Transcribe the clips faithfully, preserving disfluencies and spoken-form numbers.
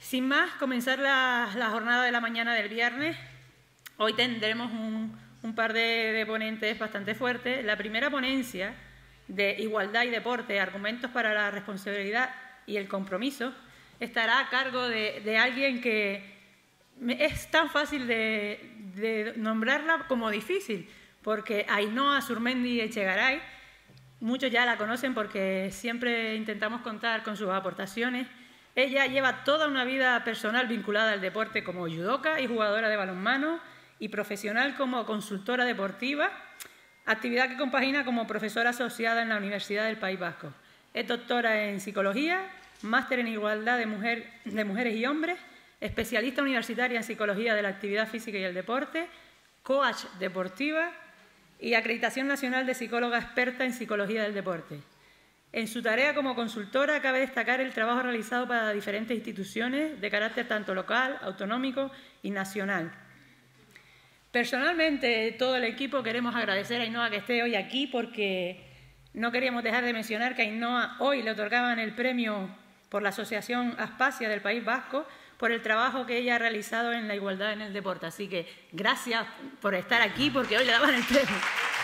Sin más, comenzar la, la jornada de la mañana del viernes. Hoy tendremos un, un par de, de ponentes bastante fuertes. La primera ponencia de Igualdad y Deporte, argumentos para la responsabilidad y el compromiso, estará a cargo de, de alguien que es tan fácil de, de nombrarla como difícil, porque Ainhoa Surmendi Echegaray, muchos ya la conocen porque siempre intentamos contar con sus aportaciones. Ella lleva toda una vida personal vinculada al deporte como judoka y jugadora de balonmano y profesional como consultora deportiva, actividad que compagina como profesora asociada en la Universidad del País Vasco. Es doctora en psicología, máster en igualdad de, mujer, de mujeres y hombres, especialista universitaria en psicología de la actividad física y el deporte, coach deportiva y acreditación nacional de psicóloga experta en psicología del deporte. En su tarea como consultora cabe destacar el trabajo realizado para diferentes instituciones de carácter tanto local, autonómico y nacional. Personalmente, todo el equipo queremos agradecer a Ainhoa que esté hoy aquí porque no queríamos dejar de mencionar que a Ainhoa hoy le otorgaban el premio por la Asociación Aspasia del País Vasco por el trabajo que ella ha realizado en la igualdad en el deporte. Así que gracias por estar aquí porque hoy le daban el premio.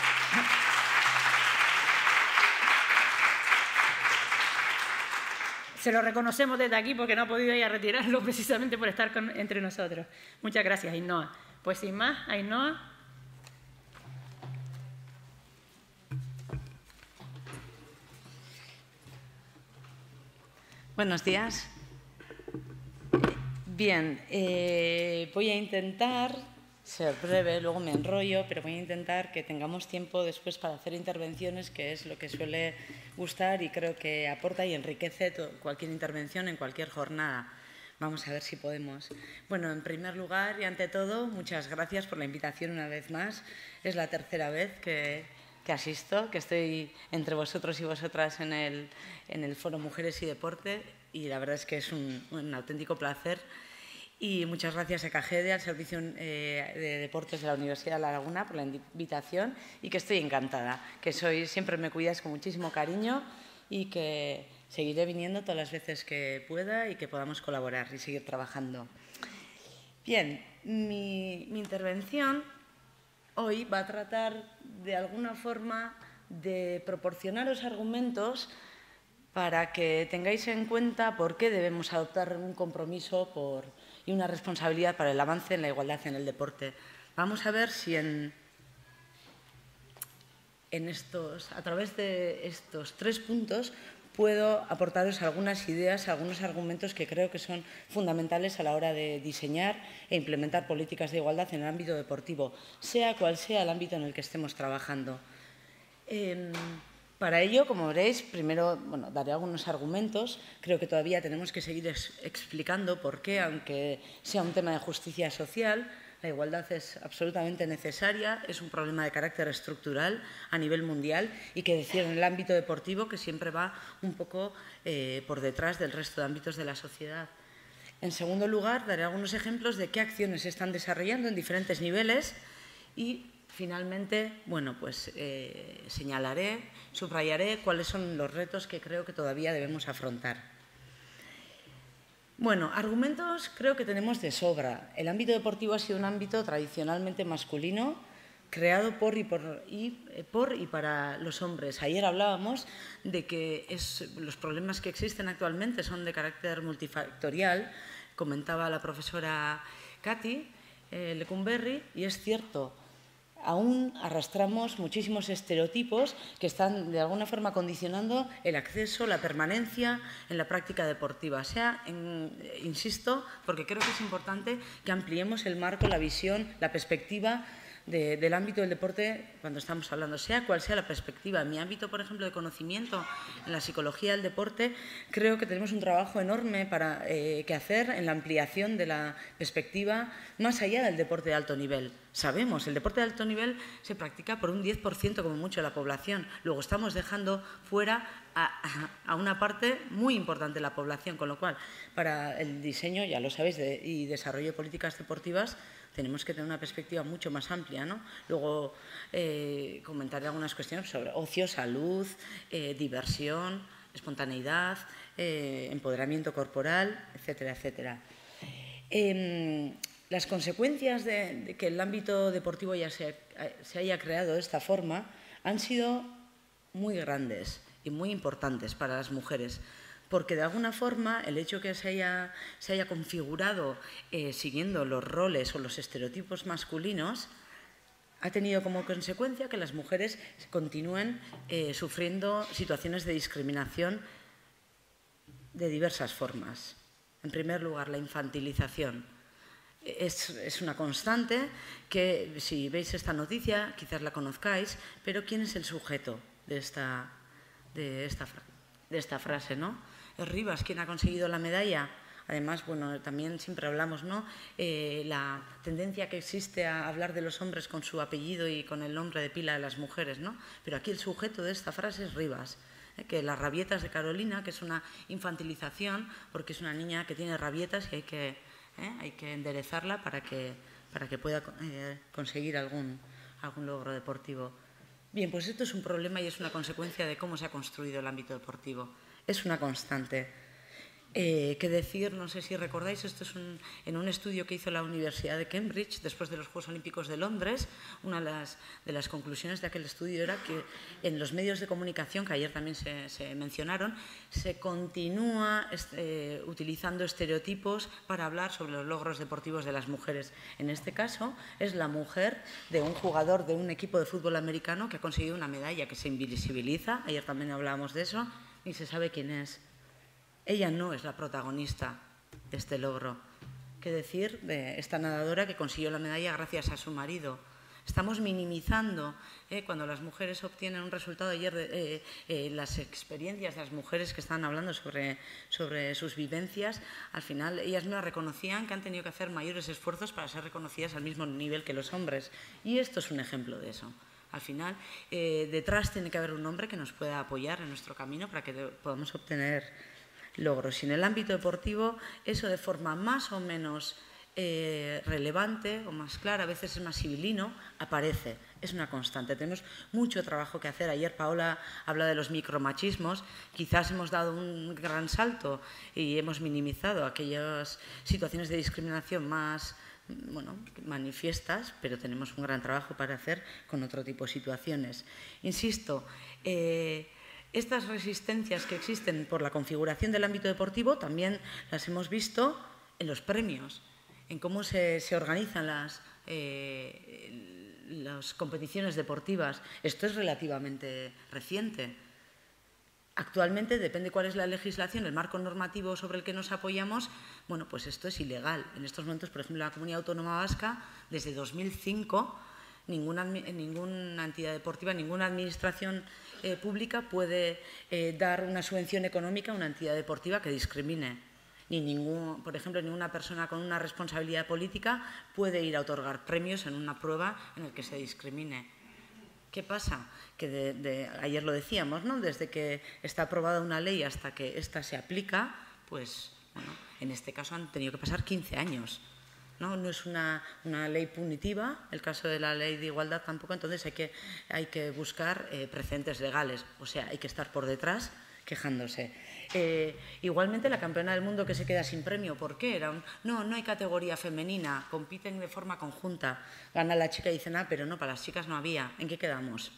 Se lo reconocemos desde aquí porque no ha podido ir a retirarlo precisamente por estar con, entre nosotros. Muchas gracias, Ainhoa. Pues sin más, Ainhoa. Buenos días. Bien, eh, voy a intentar ser breve, luego me enrollo, pero voy a intentar que tengamos tiempo después para hacer intervenciones, que es lo que suele gustar y creo que aporta y enriquece cualquier intervención en cualquier jornada. Vamos a ver si podemos. Bueno, en primer lugar y ante todo, muchas gracias por la invitación una vez más. Es la tercera vez que, que asisto, que estoy entre vosotros y vosotras en el, en el Foro Mujeres y Deporte y la verdad es que es un, un auténtico placer. Y muchas gracias a CAGEDE, al Servicio eh, de Deportes de la Universidad de La Laguna, por la invitación y que estoy encantada, que soy, siempre me cuidáis con muchísimo cariño y que seguiré viniendo todas las veces que pueda y que podamos colaborar y seguir trabajando. Bien, mi, mi intervención hoy va a tratar de alguna forma de proporcionaros argumentos para que tengáis en cuenta por qué debemos adoptar un compromiso por, y una responsabilidad para el avance en la igualdad en el deporte. Vamos a ver si en, en estos, a través de estos tres puntos puedo aportaros algunas ideas, algunos argumentos que creo que son fundamentales a la hora de diseñar e implementar políticas de igualdad en el ámbito deportivo, sea cual sea el ámbito en el que estemos trabajando. Eh, Para ello, como veréis, primero bueno, daré algunos argumentos. Creo que todavía tenemos que seguir ex explicando por qué, aunque sea un tema de justicia social, la igualdad es absolutamente necesaria, es un problema de carácter estructural a nivel mundial y que decir en el ámbito deportivo que siempre va un poco eh, por detrás del resto de ámbitos de la sociedad. En segundo lugar, daré algunos ejemplos de qué acciones se están desarrollando en diferentes niveles y finalmente, bueno, pues eh, señalaré, subrayaré cuáles son los retos que creo que todavía debemos afrontar. Bueno, argumentos creo que tenemos de sobra. El ámbito deportivo ha sido un ámbito tradicionalmente masculino, creado por y, por, y, por y para los hombres. Ayer hablábamos de que es, los problemas que existen actualmente son de carácter multifactorial, comentaba la profesora Katy eh, Lecumberri, y es cierto. Aún arrastramos muchísimos estereotipos que están de alguna forma condicionando el acceso, la permanencia en la práctica deportiva. O sea, en, insisto, porque creo que es importante que ampliemos el marco, la visión, la perspectiva de, del ámbito del deporte cuando estamos hablando, sea cual sea la perspectiva. En mi ámbito, por ejemplo, de conocimiento en la psicología del deporte, creo que tenemos un trabajo enorme para, eh, que hacer en la ampliación de la perspectiva más allá del deporte de alto nivel. Sabemos, el deporte de alto nivel se practica por un diez por ciento como mucho de la población. Luego estamos dejando fuera a, a una parte muy importante de la población, con lo cual, para el diseño, ya lo sabéis, de, y desarrollo de políticas deportivas, tenemos que tener una perspectiva mucho más amplia, ¿no? Luego eh, comentaré algunas cuestiones sobre ocio, salud, eh, diversión, espontaneidad, eh, empoderamiento corporal, etcétera, etcétera. Eh, las consecuencias de, de que el ámbito deportivo ya se, se haya creado de esta forma han sido muy grandes y muy importantes para las mujeres, porque de alguna forma el hecho que se haya, se haya configurado eh, siguiendo los roles o los estereotipos masculinos ha tenido como consecuencia que las mujeres continúen eh, sufriendo situaciones de discriminación de diversas formas. En primer lugar, la infantilización. Es, es una constante que, si veis esta noticia, quizás la conozcáis, pero ¿quién es el sujeto de esta, de esta, de esta frase, ¿no? Es Rivas quien ha conseguido la medalla. Además, bueno, también siempre hablamos, ¿no? Eh, la tendencia que existe a hablar de los hombres con su apellido y con el nombre de pila de las mujeres, ¿no? Pero aquí el sujeto de esta frase es Rivas. ¿eh? Que las rabietas de Carolina, que es una infantilización, porque es una niña que tiene rabietas y hay que, ¿eh? hay que enderezarla para que, para que pueda eh, conseguir algún, algún logro deportivo. Bien, pues esto es un problema y es una consecuencia de cómo se ha construido el ámbito deportivo. Es una constante. Eh, ¿Qué decir? No sé si recordáis, esto es un, en un estudio que hizo la Universidad de Cambridge después de los Juegos Olímpicos de Londres. Una de las, de las conclusiones de aquel estudio era que en los medios de comunicación, que ayer también se, se mencionaron, se continúa eh, utilizando estereotipos para hablar sobre los logros deportivos de las mujeres. En este caso es la mujer de un jugador de un equipo de fútbol americano que ha conseguido una medalla que se invisibiliza, ayer también hablábamos de eso, y se sabe quién es. Ella no es la protagonista de este logro. ¿Qué decir de esta nadadora que consiguió la medalla gracias a su marido? Estamos minimizando eh, cuando las mujeres obtienen un resultado. Ayer eh, eh, las experiencias de las mujeres que estaban hablando sobre, sobre sus vivencias, al final ellas no reconocían que han tenido que hacer mayores esfuerzos para ser reconocidas al mismo nivel que los hombres. Y esto es un ejemplo de eso. Al final, eh, detrás tiene que haber un hombre que nos pueda apoyar en nuestro camino para que podamos obtener logros. Y en el ámbito deportivo, eso de forma más o menos eh, relevante o más clara, a veces es más sibilino, aparece. Es una constante. Tenemos mucho trabajo que hacer. Ayer Paola habla de los micromachismos. Quizás hemos dado un gran salto y hemos minimizado aquellas situaciones de discriminación más bueno, manifiestas, pero tenemos un gran trabajo para hacer con otro tipo de situaciones. Insisto, eh, estas resistencias que existen por la configuración del ámbito deportivo también las hemos visto en los premios, en cómo se, se organizan las, eh, las competiciones deportivas. Esto es relativamente reciente. Actualmente, depende cuál es la legislación, el marco normativo sobre el que nos apoyamos, bueno, pues esto es ilegal. En estos momentos, por ejemplo, en la Comunidad Autónoma Vasca, desde dos mil cinco, ninguna, ninguna entidad deportiva, ninguna administración eh, pública puede eh, dar una subvención económica a una entidad deportiva que discrimine. Ni ningún, por ejemplo, ninguna persona con una responsabilidad política puede ir a otorgar premios en una prueba en la que se discrimine. ¿Qué pasa? Que de, de, ayer lo decíamos, ¿no? Desde que está aprobada una ley hasta que ésta se aplica, pues, bueno, en este caso han tenido que pasar quince años. No, no es una, una ley punitiva, el caso de la ley de igualdad tampoco, entonces hay que, hay que buscar eh, precedentes legales, o sea, hay que estar por detrás quejándose. Eh, igualmente la campeona del mundo que se queda sin premio, ¿por qué? Era un, no, no hay categoría femenina, compiten de forma conjunta, gana la chica y dicen, ah, pero no, para las chicas no había, ¿en qué quedamos?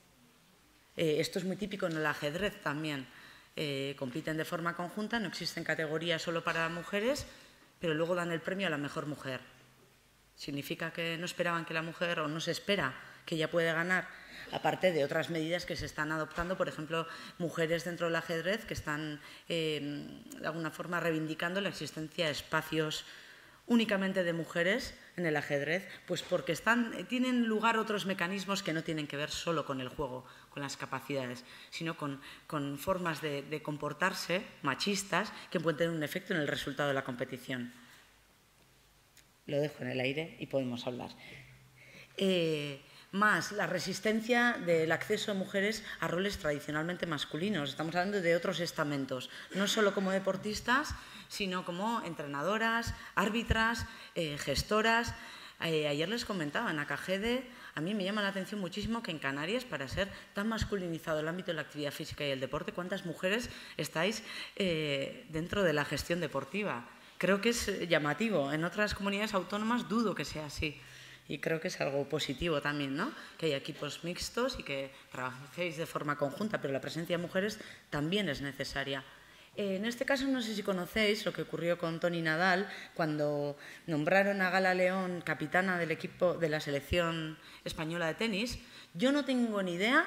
Eh, esto es muy típico en el ajedrez también, eh, compiten de forma conjunta, no existen categorías solo para mujeres, pero luego dan el premio a la mejor mujer. ¿Significa que no esperaban que la mujer, o no se espera que ella pueda ganar? Aparte de otras medidas que se están adoptando, por ejemplo, mujeres dentro del ajedrez que están eh, de alguna forma reivindicando la existencia de espacios únicamente de mujeres en el ajedrez, pues porque están, tienen lugar otros mecanismos que no tienen que ver solo con el juego, con las capacidades, sino con, con formas de, de comportarse machistas que pueden tener un efecto en el resultado de la competición. Lo dejo en el aire y podemos hablar. Eh, más la resistencia del acceso de mujeres a roles tradicionalmente masculinos. Estamos hablando de otros estamentos, no solo como deportistas, sino como entrenadoras, árbitras, eh, gestoras. Eh, ayer les comentaba, en Acagede a mí me llama la atención muchísimo que en Canarias, para ser tan masculinizado el ámbito de la actividad física y el deporte, ¿cuántas mujeres estáis eh, dentro de la gestión deportiva? Creo que es llamativo. En otras comunidades autónomas dudo que sea así. Y creo que es algo positivo también, ¿no? Que haya equipos mixtos y que trabajéis de forma conjunta, pero la presencia de mujeres también es necesaria. En este caso, no sé si conocéis lo que ocurrió con Toni Nadal cuando nombraron a Gala León capitana del equipo de la selección española de tenis. Yo no tengo ni idea,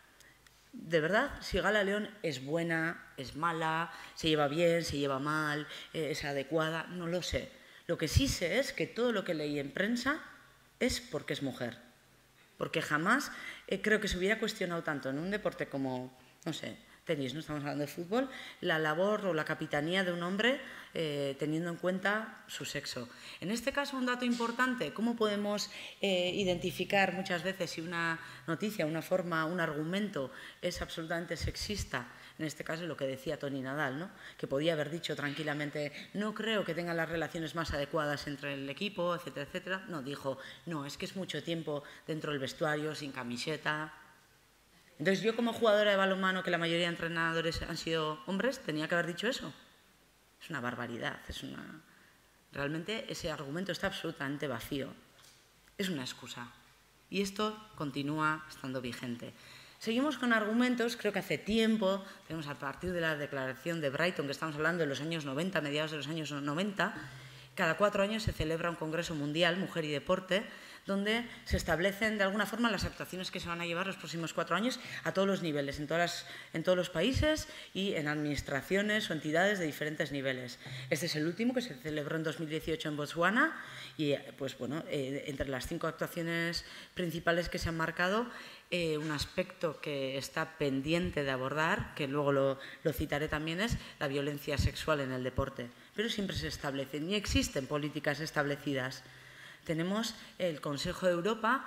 de verdad, si Gala León es buena, es mala, se lleva bien, se lleva mal, es adecuada, no lo sé. Lo que sí sé es que todo lo que leí en prensa es porque es mujer. Porque jamás eh, creo que se hubiera cuestionado tanto en un deporte como, no sé, tenis, no estamos hablando de fútbol, la labor o la capitanía de un hombre eh, teniendo en cuenta su sexo. En este caso, un dato importante, ¿cómo podemos eh, identificar muchas veces si una noticia, una forma, un argumento es absolutamente sexista? En este caso, lo que decía Toni Nadal, ¿no? Que podía haber dicho tranquilamente, no creo que tengan las relaciones más adecuadas entre el equipo, etcétera, etcétera. No, dijo, no, es que es mucho tiempo dentro del vestuario, sin camiseta. Entonces, yo como jugadora de balonmano, que la mayoría de entrenadores han sido hombres, tenía que haber dicho eso. Es una barbaridad, es una... Realmente ese argumento está absolutamente vacío. Es una excusa. Y esto continúa estando vigente. Seguimos con argumentos, creo que hace tiempo, tenemos a partir de la declaración de Brighton, que estamos hablando de los años noventa, mediados de los años noventa, cada cuatro años se celebra un Congreso Mundial, Mujer y Deporte, donde se establecen de alguna forma las actuaciones que se van a llevar los próximos cuatro años a todos los niveles, en, todas las, en todos los países y en administraciones o entidades de diferentes niveles. Este es el último, que se celebró en dos mil dieciocho en Botswana y, pues, bueno, eh, entre las cinco actuaciones principales que se han marcado, Eh, un aspecto que está pendiente de abordar, que luego lo, lo citaré también, es la violencia sexual en el deporte. Pero siempre se establecen y existen políticas establecidas. Tenemos el Consejo de Europa,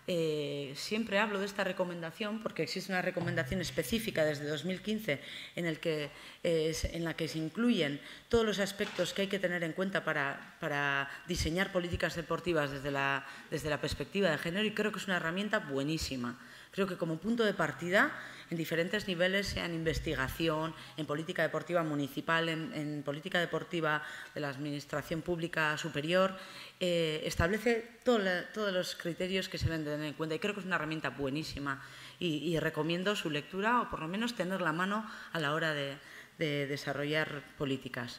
eh, siempre hablo de esta recomendación porque existe una recomendación específica desde dos mil quince en, el que, eh, en la que se incluyen todos los aspectos que hay que tener en cuenta para, para diseñar políticas deportivas desde la, desde la perspectiva de género, y creo que es una herramienta buenísima. Creo que como punto de partida, en diferentes niveles, sea en investigación, en política deportiva municipal, en, en política deportiva de la administración pública superior, eh, establece todo la, todos los criterios que se deben tener en cuenta. Y creo que es una herramienta buenísima y, y recomiendo su lectura, o por lo menos tener la mano a la hora de, de desarrollar políticas.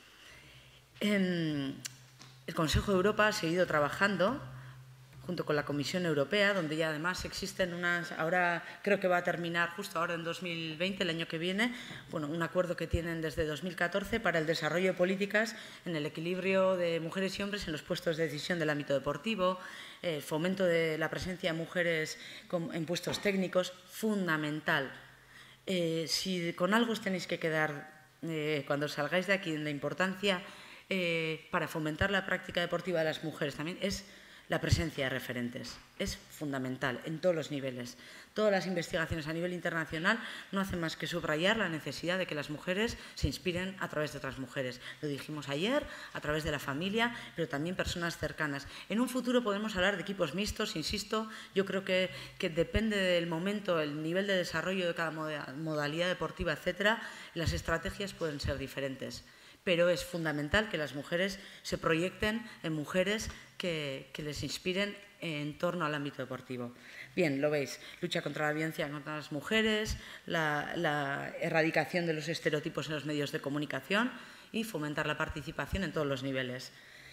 En el Consejo de Europa ha seguido trabajando junto con la Comisión Europea, donde ya además existen unas, ahora creo que va a terminar justo ahora en dos mil veinte, el año que viene, bueno, un acuerdo que tienen desde dos mil catorce para el desarrollo de políticas en el equilibrio de mujeres y hombres en los puestos de decisión del ámbito deportivo, el fomento de la presencia de mujeres en puestos técnicos, fundamental. Eh, si con algo os tenéis que quedar eh, cuando salgáis de aquí en la importancia eh, para fomentar la práctica deportiva de las mujeres también es la presencia de referentes. Es fundamental en todos los niveles. Todas las investigaciones a nivel internacional no hacen más que subrayar la necesidad de que las mujeres se inspiren a través de otras mujeres. Lo dijimos ayer, a través de la familia, pero también personas cercanas. En un futuro podemos hablar de equipos mixtos, insisto, yo creo que, que depende del momento, el nivel de desarrollo de cada modalidad deportiva, etcétera, las estrategias pueden ser diferentes. Pero es fundamental que las mujeres se proyecten en mujeres que, que les inspiren en torno al ámbito deportivo. Bien, lo veis, lucha contra la violencia contra las mujeres, la, la erradicación de los estereotipos en los medios de comunicación y fomentar la participación en todos los niveles.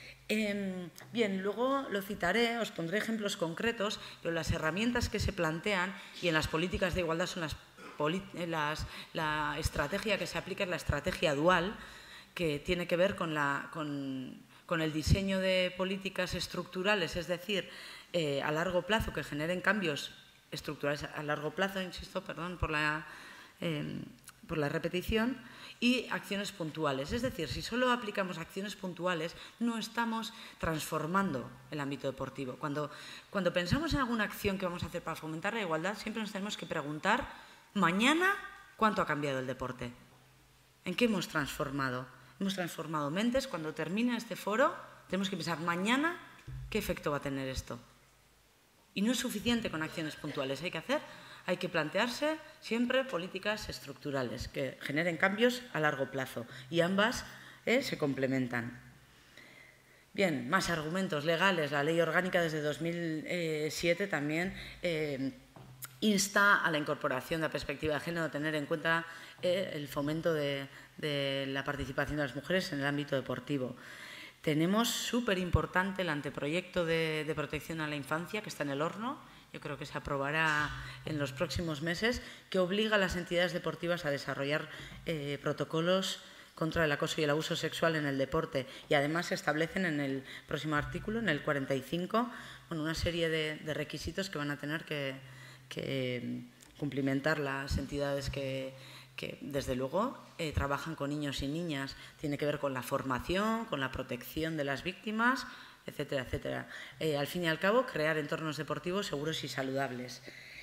Eh, bien, luego lo citaré, os pondré ejemplos concretos, pero las herramientas que se plantean y en las políticas de igualdad son las, las, la estrategia que se aplica es la estrategia dual, que tiene que ver con, la, con, con el diseño de políticas estructurales, es decir, eh, a largo plazo, que generen cambios estructurales a largo plazo, insisto, perdón por la, eh, por la repetición, y acciones puntuales. Es decir, si solo aplicamos acciones puntuales, no estamos transformando el ámbito deportivo. Cuando, cuando pensamos en alguna acción que vamos a hacer para fomentar la igualdad, siempre nos tenemos que preguntar, mañana, ¿cuánto ha cambiado el deporte? ¿En qué hemos transformado? Hemos transformado mentes. Cuando termine este foro, tenemos que pensar mañana qué efecto va a tener esto. Y no es suficiente con acciones puntuales, hay que hacer, hay que plantearse siempre políticas estructurales que generen cambios a largo plazo y ambas eh, se complementan. Bien, más argumentos legales. La Ley Orgánica desde dos mil siete también eh, insta a la incorporación de la perspectiva de género, a tener en cuenta eh, el fomento de, de la participación de las mujeres en el ámbito deportivo. Tenemos súper importante el anteproyecto de, de protección a la infancia, que está en el horno, yo creo que se aprobará en los próximos meses, que obliga a las entidades deportivas a desarrollar eh, protocolos contra el acoso y el abuso sexual en el deporte. Y además se establecen en el próximo artículo, en el cuarenta y cinco, bueno, una serie de, de requisitos que van a tener que, que cumplimentar las entidades que, que desde luego, eh, trabajan con niños y niñas. Tiene que ver con la formación, con la protección de las víctimas, etcétera, etcétera. Eh, al fin y al cabo, crear entornos deportivos seguros y saludables.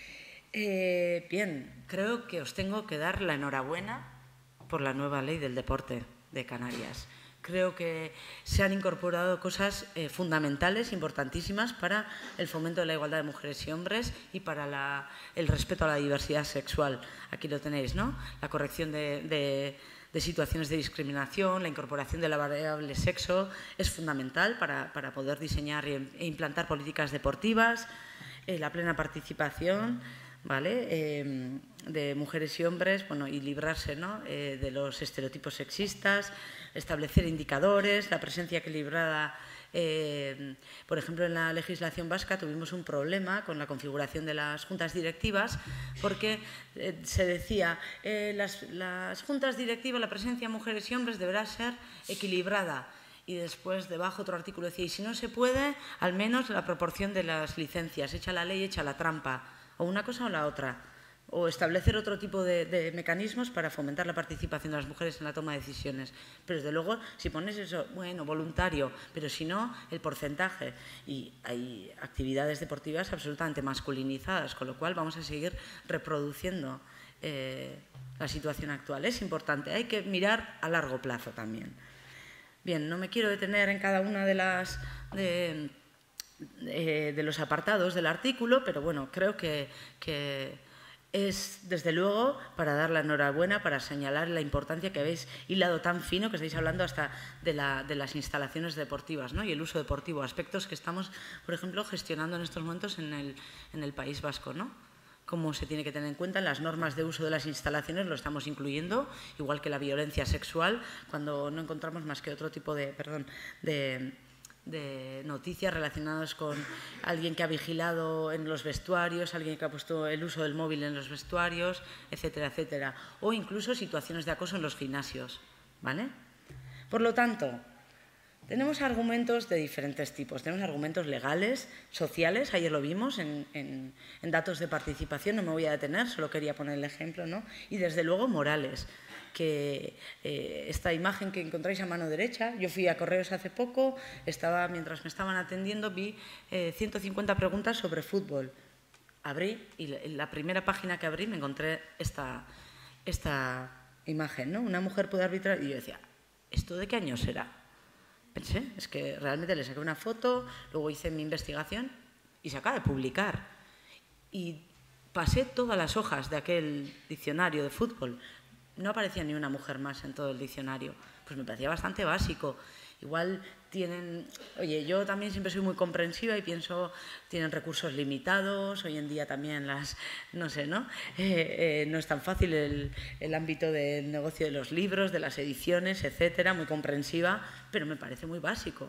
Eh, bien, creo que os tengo que dar la enhorabuena por la nueva ley del deporte de Canarias. Creo que se han incorporado cosas eh, fundamentales, importantísimas para el fomento de la igualdad de mujeres y hombres y para la, el respeto a la diversidad sexual. Aquí lo tenéis, ¿no? La corrección de, de, de situaciones de discriminación, la incorporación de la variable sexo es fundamental para, para poder diseñar e implantar políticas deportivas, eh, la plena participación, ¿vale? Eh, de mujeres y hombres, bueno, y librarse, ¿no? eh, de los estereotipos sexistas, establecer indicadores, la presencia equilibrada. Eh, por ejemplo, en la legislación vasca tuvimos un problema con la configuración de las juntas directivas porque eh, se decía eh, las, las juntas directivas, la presencia de mujeres y hombres deberá ser equilibrada. Y después, debajo, otro artículo decía, y si no se puede, al menos la proporción de las licencias, echa la ley, echa la trampa. O una cosa o la otra, o establecer otro tipo de, de mecanismos para fomentar la participación de las mujeres en la toma de decisiones. Pero desde luego, si pones eso, bueno, voluntario, pero si no, el porcentaje. Y hay actividades deportivas absolutamente masculinizadas, con lo cual vamos a seguir reproduciendo eh, la situación actual. Es importante, hay que mirar a largo plazo también. Bien, no me quiero detener en cada una de las... De, De, de los apartados del artículo, pero bueno, creo que, que es, desde luego, para dar la enhorabuena, para señalar la importancia que habéis hilado tan fino, que estáis hablando hasta de, la, de las instalaciones deportivas, ¿no? Y el uso deportivo, aspectos que estamos, por ejemplo, gestionando en estos momentos en el, en el País Vasco, ¿no? Cómo se tiene que tener en cuenta en las normas de uso de las instalaciones, lo estamos incluyendo, igual que la violencia sexual, cuando no encontramos más que otro tipo de, perdón, de... de noticias relacionadas con alguien que ha vigilado en los vestuarios, alguien que ha puesto el uso del móvil en los vestuarios, etcétera, etcétera. O incluso situaciones de acoso en los gimnasios, ¿vale? Por lo tanto, tenemos argumentos de diferentes tipos. Tenemos argumentos legales, sociales, ayer lo vimos en, en, en datos de participación, no me voy a detener, solo quería poner el ejemplo, ¿no? Y desde luego morales. Que eh, esta imagen que encontráis a mano derecha, yo fui a Correos hace poco, estaba, mientras me estaban atendiendo vi eh, ciento cincuenta preguntas sobre fútbol. Abrí y en la primera página que abrí me encontré esta, esta imagen, ¿no? Una mujer puede arbitrar, y yo decía, ¿esto de qué año será? Pensé, es que realmente le saqué una foto, luego hice mi investigación y se acaba de publicar. Y pasé todas las hojas de aquel diccionario de fútbol. No aparecía ni una mujer más en todo el diccionario. Pues me parecía bastante básico. Igual tienen... Oye, yo también siempre soy muy comprensiva y pienso, tienen recursos limitados, hoy en día también las... No sé, ¿no? Eh, eh, no es tan fácil el, el ámbito del negocio de los libros, de las ediciones, etcétera, muy comprensiva, pero me parece muy básico.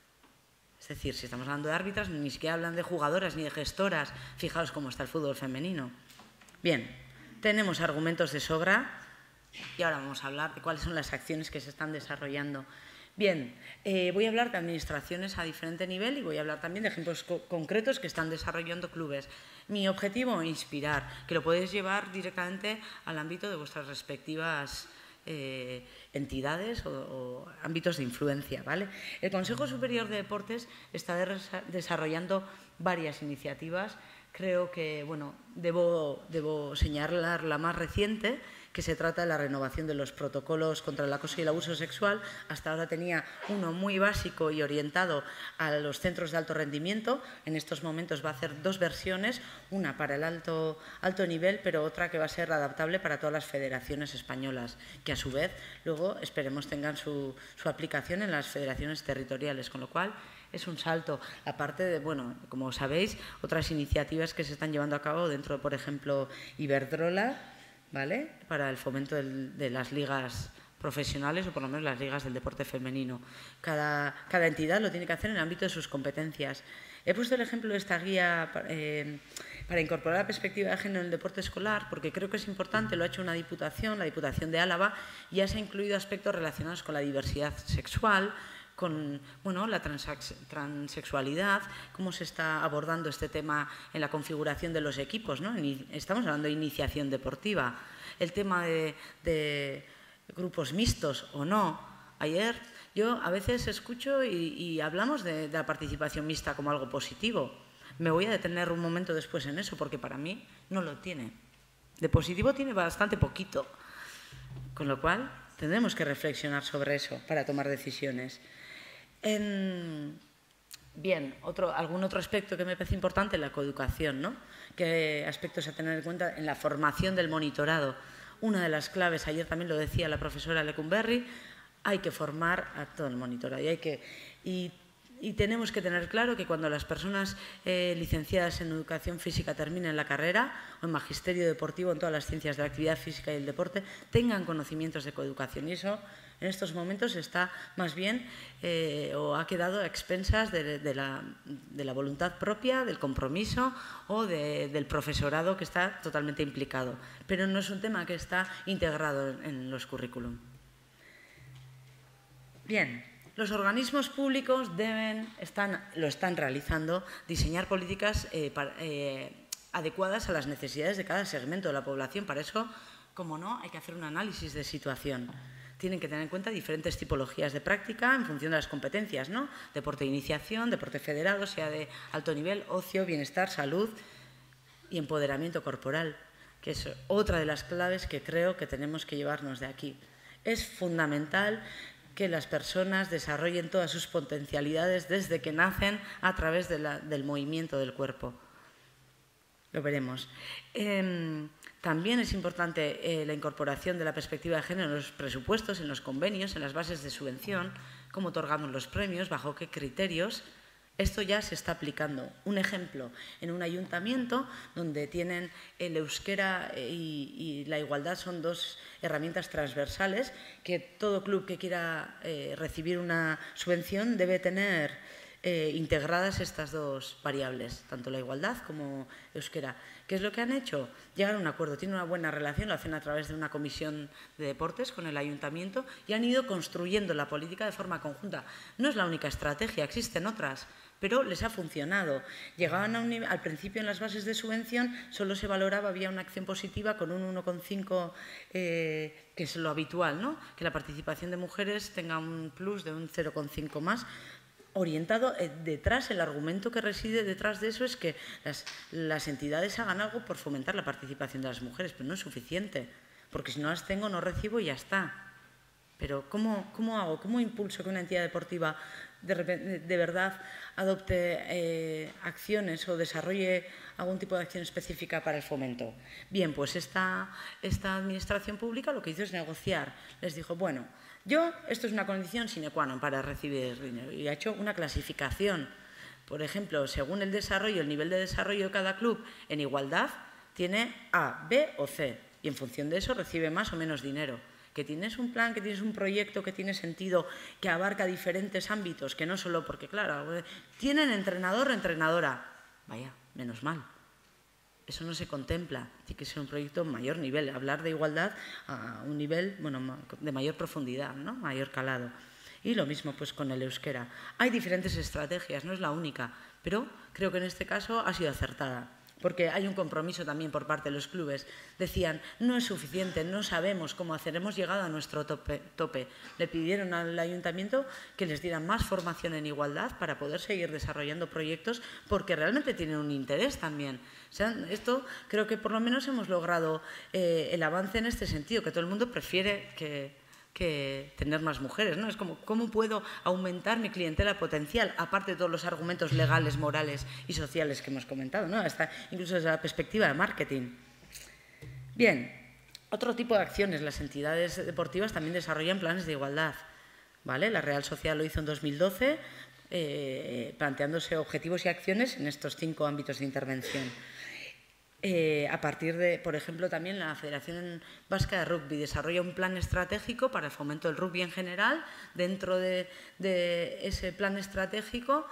Es decir, si estamos hablando de árbitras, ni siquiera hablan de jugadoras ni de gestoras. Fijaos cómo está el fútbol femenino. Bien, tenemos argumentos de sobra. Y ahora vamos a hablar de cuáles son las acciones que se están desarrollando. Bien, eh, voy a hablar de administraciones a diferente nivel y voy a hablar también de ejemplos co concretos que están desarrollando clubes. Mi objetivo, inspirar, que lo podéis llevar directamente al ámbito de vuestras respectivas eh, entidades o, o ámbitos de influencia, ¿vale? El Consejo Superior de Deportes está de desarrollando varias iniciativas. Creo que, bueno, debo, debo señalar la más reciente, que se trata de la renovación de los protocolos contra el acoso y el abuso sexual. Hasta ahora tenía uno muy básico y orientado a los centros de alto rendimiento. En estos momentos va a hacer dos versiones, una para el alto, alto nivel, pero otra que va a ser adaptable para todas las federaciones españolas, que a su vez luego esperemos tengan su, su aplicación en las federaciones territoriales, con lo cual es un salto. Aparte de, bueno, como sabéis, otras iniciativas que se están llevando a cabo dentro, por ejemplo, Iberdrola, ¿vale?, para el fomento del, de las ligas profesionales o por lo menos las ligas del deporte femenino. Cada, cada entidad lo tiene que hacer en el ámbito de sus competencias. He puesto el ejemplo de esta guía eh, para incorporar la perspectiva de género en el deporte escolar porque creo que es importante, lo ha hecho una diputación, la Diputación de Álava, y ya se ha incluido aspectos relacionados con la diversidad sexual, con bueno, la transexualidad, cómo se está abordando este tema en la configuración de los equipos, ¿no? Estamos hablando de iniciación deportiva, el tema de, de grupos mixtos o no. Ayer yo a veces escucho y, y hablamos de, de la participación mixta como algo positivo. Me voy a detener un momento después en eso porque para mí no lo tiene. De positivo tiene bastante poquito, con lo cual tendremos que reflexionar sobre eso para tomar decisiones. En, bien, otro, algún otro aspecto que me parece importante, la coeducación, ¿no? ¿Qué aspectos a tener en cuenta en la formación del monitorado? Una de las claves, ayer también lo decía la profesora Lecumberri, hay que formar a todo el monitorado y, hay que, y, y tenemos que tener claro que cuando las personas eh, licenciadas en educación física terminen la carrera o en magisterio deportivo, en todas las ciencias de la actividad física y el deporte, tengan conocimientos de coeducación, y eso en estos momentos está más bien eh, o ha quedado a expensas de, de, la, de la voluntad propia, del compromiso o de, del profesorado que está totalmente implicado. Pero no es un tema que está integrado en, en los currículum. Bien, los organismos públicos deben, están, lo están realizando, diseñar políticas eh, para, eh, adecuadas a las necesidades de cada segmento de la población. Para eso, como no, hay que hacer un análisis de situación. Tienen que tener en cuenta diferentes tipologías de práctica en función de las competencias, ¿no? Deporte de iniciación, deporte federado, sea de alto nivel, ocio, bienestar, salud y empoderamiento corporal, que es otra de las claves que creo que tenemos que llevarnos de aquí. Es fundamental que las personas desarrollen todas sus potencialidades desde que nacen a través de la, del movimiento del cuerpo. Lo veremos. Eh, También es importante eh, la incorporación de la perspectiva de género en los presupuestos, en los convenios, en las bases de subvención, cómo otorgamos los premios, bajo qué criterios. Esto ya se está aplicando. Un ejemplo, en un ayuntamiento donde tienen el euskera y, y la igualdad son dos herramientas transversales que todo club que quiera eh, recibir una subvención debe tener eh, integradas estas dos variables, tanto la igualdad como euskera. ¿Qué es lo que han hecho? Llegar a un acuerdo, tienen una buena relación, lo hacen a través de una comisión de deportes con el ayuntamiento y han ido construyendo la política de forma conjunta. No es la única estrategia, existen otras, pero les ha funcionado. Llegaban a un nivel, al principio en las bases de subvención solo se valoraba, había una acción positiva con un uno coma cinco, eh, que es lo habitual, ¿no? Que la participación de mujeres tenga un plus de un cero coma cinco más, orientado eh, detrás, el argumento que reside detrás de eso es que las, las entidades hagan algo por fomentar la participación de las mujeres, pero no es suficiente, porque si no las tengo no recibo y ya está. Pero ¿cómo, cómo hago? ¿Cómo impulso que una entidad deportiva de, repente, de verdad adopte eh, acciones o desarrolle algún tipo de acción específica para el fomento? Bien, pues esta, esta administración pública lo que hizo es negociar. Les dijo, bueno, yo, esto es una condición sine qua non para recibir dinero, y ha hecho una clasificación. Por ejemplo, según el desarrollo, el nivel de desarrollo de cada club en igualdad, tiene A, B o C, y en función de eso recibe más o menos dinero. Que tienes un plan, que tienes un proyecto que tiene sentido, que abarca diferentes ámbitos, que no solo porque, claro, tienen entrenador o entrenadora. Vaya, menos mal. Eso no se contempla. Tiene que ser un proyecto de mayor nivel. Hablar de igualdad a un nivel, bueno, de mayor profundidad, ¿no? Mayor calado. Y lo mismo pues con el euskera. Hay diferentes estrategias, no es la única, pero creo que en este caso ha sido acertada. porque hay un compromiso también por parte de los clubes. Decían, no es suficiente, no sabemos cómo hacer, hemos llegado a nuestro tope. tope. Le pidieron al ayuntamiento que les dieran más formación en igualdad para poder seguir desarrollando proyectos, porque realmente tienen un interés también. O sea, esto creo que por lo menos hemos logrado eh, el avance en este sentido, que todo el mundo prefiere que... que tener más mujeres, ¿no? Es como, ¿cómo puedo aumentar mi clientela potencial? Aparte de todos los argumentos legales, morales y sociales que hemos comentado, ¿no? Hasta incluso desde la perspectiva de marketing. Bien, otro tipo de acciones. Las entidades deportivas también desarrollan planes de igualdad, ¿vale? La Real Sociedad lo hizo en dos mil doce, eh, planteándose objetivos y acciones en estos cinco ámbitos de intervención. Eh, a partir de, por ejemplo, también la Federación Vasca de Rugby desarrolla un plan estratégico para el fomento del rugby en general. Dentro de, de ese plan estratégico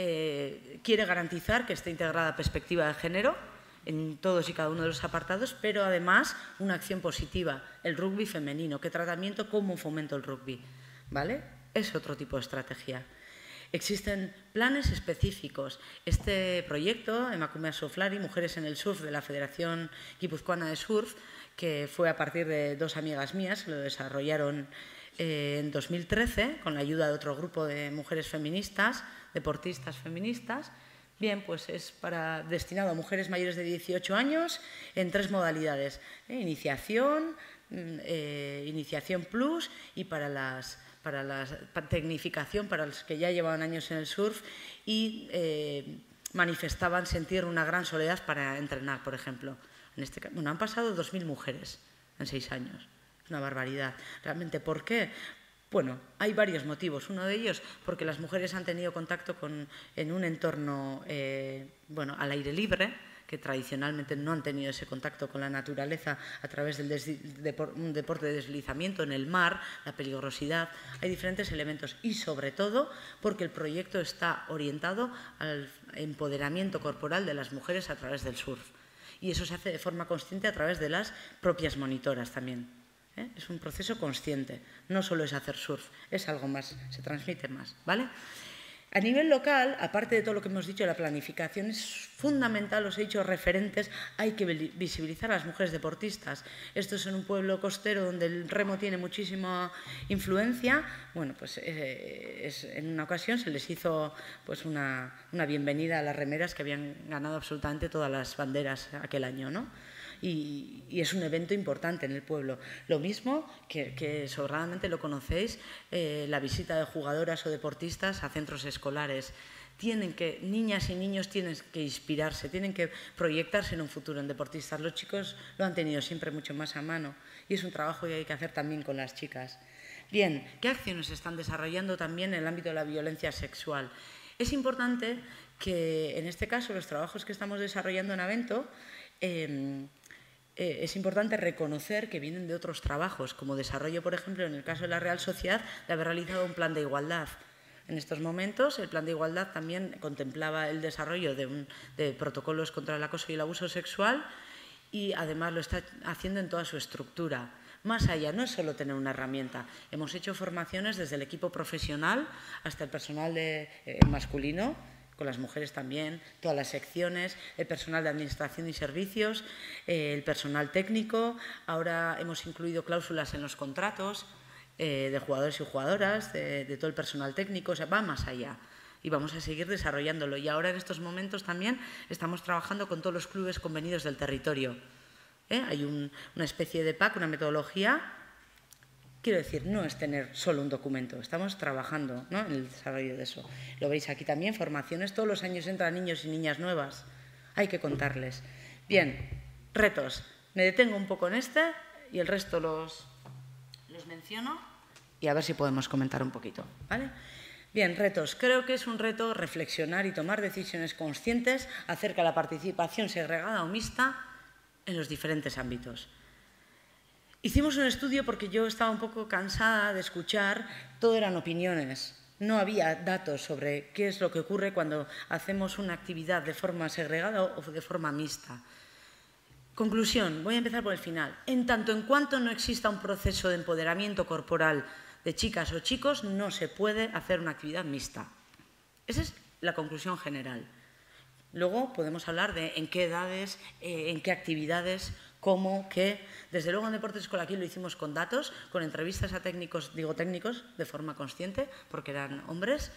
eh, quiere garantizar que esté integrada perspectiva de género en todos y cada uno de los apartados, pero además una acción positiva, el rugby femenino, qué tratamiento, cómo fomento el rugby, ¿vale? Es otro tipo de estrategia. Existen planes específicos. Este proyecto, Emakumea Surflari, Mujeres en el Surf, de la Federación Guipuzcoana de Surf, que fue a partir de dos amigas mías, lo desarrollaron eh, en dos mil trece, con la ayuda de otro grupo de mujeres feministas, deportistas feministas. Bien, pues es para, destinado a mujeres mayores de dieciocho años en tres modalidades. Eh, iniciación, eh, iniciación plus y para las... para la tecnificación, para los que ya llevaban años en el surf y eh, manifestaban sentir una gran soledad para entrenar, por ejemplo. En este, bueno, han pasado dos mil mujeres en seis años. Es una barbaridad. ¿Realmente por qué? Bueno, hay varios motivos. Uno de ellos, porque las mujeres han tenido contacto con, en un entorno eh, bueno, al aire libre, que tradicionalmente no han tenido ese contacto con la naturaleza a través del depor un deporte de deslizamiento en el mar, la peligrosidad. Hay diferentes elementos y, sobre todo, porque el proyecto está orientado al empoderamiento corporal de las mujeres a través del surf. Y eso se hace de forma consciente a través de las propias monitoras también. ¿eh? Es un proceso consciente, no solo es hacer surf, es algo más, se transmite más, ¿vale? A nivel local, aparte de todo lo que hemos dicho, la planificación es fundamental, os he dicho referentes, hay que visibilizar a las mujeres deportistas. Esto es en un pueblo costero donde el remo tiene muchísima influencia. Bueno, pues eh, es, en una ocasión se les hizo pues una, una bienvenida a las remeras que habían ganado absolutamente todas las banderas aquel año, ¿no? Y, y es un evento importante en el pueblo. Lo mismo que, que sobradamente lo conocéis, eh, la visita de jugadoras o deportistas a centros escolares. Tienen que, niñas y niños tienen que inspirarse, tienen que proyectarse en un futuro en deportistas. Los chicos lo han tenido siempre mucho más a mano y es un trabajo que hay que hacer también con las chicas. Bien, ¿qué acciones se están desarrollando también en el ámbito de la violencia sexual? Es importante que, en este caso, los trabajos que estamos desarrollando en Avento, eh, Eh, es importante reconocer que vienen de otros trabajos, como desarrollo, por ejemplo, en el caso de la Real Sociedad, de haber realizado un plan de igualdad. En estos momentos, el plan de igualdad también contemplaba el desarrollo de, un, de protocolos contra el acoso y el abuso sexual y, además, lo está haciendo en toda su estructura. Más allá, no es solo tener una herramienta. Hemos hecho formaciones desde el equipo profesional hasta el personal de, eh, masculino, con las mujeres también, todas las secciones, el personal de administración y servicios, eh, el personal técnico. Ahora hemos incluido cláusulas en los contratos eh, de jugadores y jugadoras, de, de todo el personal técnico, o sea, va más allá. Y vamos a seguir desarrollándolo. Y ahora en estos momentos también estamos trabajando con todos los clubes convenidos del territorio. ¿Eh? Hay un, una especie de pack, una metodología. Quiero decir, no es tener solo un documento, estamos trabajando, ¿no?, en el desarrollo de eso. Lo veis aquí también, formaciones, todos los años entran niños y niñas nuevas, hay que contarles. Bien, retos. Me detengo un poco en este y el resto los, los menciono y a ver si podemos comentar un poquito, ¿vale? Bien, retos. Creo que es un reto reflexionar y tomar decisiones conscientes acerca de la participación segregada o mixta en los diferentes ámbitos. Hicimos un estudio porque yo estaba un poco cansada de escuchar, todo eran opiniones. No había datos sobre qué es lo que ocurre cuando hacemos una actividad de forma segregada o de forma mixta. Conclusión, voy a empezar por el final. En tanto en cuanto no exista un proceso de empoderamiento corporal de chicas o chicos, no se puede hacer una actividad mixta. Esa es la conclusión general. Luego podemos hablar de en qué edades, eh, en qué actividades, cómo, qué. Desde luego en deportes escolar aquí lo hicimos con datos, con entrevistas a técnicos, digo técnicos, de forma consciente, porque eran hombres.